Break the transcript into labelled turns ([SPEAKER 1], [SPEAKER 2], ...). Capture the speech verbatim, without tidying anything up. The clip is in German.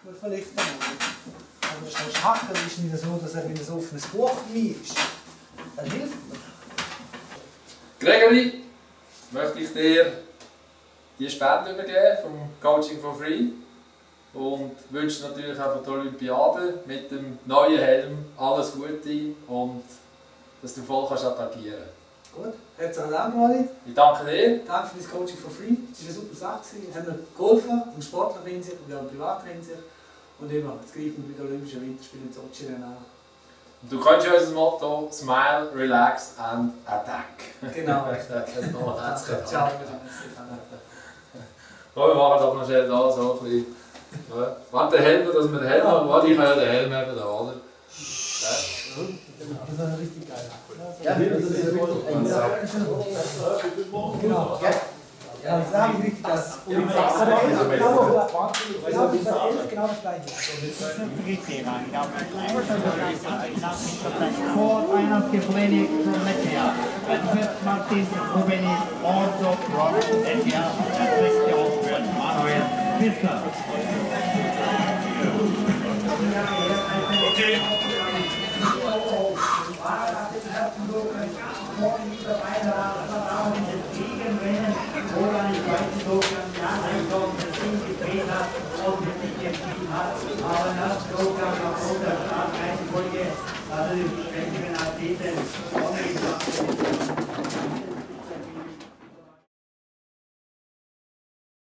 [SPEAKER 1] Gut verlichten. Aber das Schachteln ist nicht so, dass er wie ein offenes Buch für mich ist. Das hilft mir.
[SPEAKER 2] Gregory, möchte ich dir die Spende übergeben vom Coaching for Free und wünsche natürlich auch für die Olympiade mit dem neuen Helm alles Gute und dass du voll kannst attackieren.
[SPEAKER 1] Gut, herzlichen Dank, Mali.
[SPEAKER 2] Ich danke dir.
[SPEAKER 1] Danke für das Coaching for Free. Es war eine super Sache. Es hat mir geholfen, in sportlicher Hinsicht und auch in privater Hinsicht. Und immer, jetzt greifen wir bei den Olympischen Winterspielen in Sochi an.
[SPEAKER 2] Du kennst ja unser Motto: Smile, Relax and Attack.
[SPEAKER 1] Genau. Ciao.
[SPEAKER 2] Oh, wir machen doch noch schnell da so ein bisschen. Ja. Warte, den Helm, dass wir den Helm haben. Warte, ich kann ja den Helm haben da, oder? Ja.
[SPEAKER 1] Das ist richtig geil.
[SPEAKER 3] Ja, das ist
[SPEAKER 1] genau. Ja, das habe ich richtig das. Genau das gleiche.
[SPEAKER 4] For einer Kefreni Prometea, and Martin Rubeni also brought and here at Christian Manuel Fisker. Okay. Roland Weizenburg am Jahreseinkommen des Siegetrainer auch mit sich entschieden hat. Aber nach Programm aufgrund der Startreihenfolge hat er die Schwächeren Athleten vorne gebracht.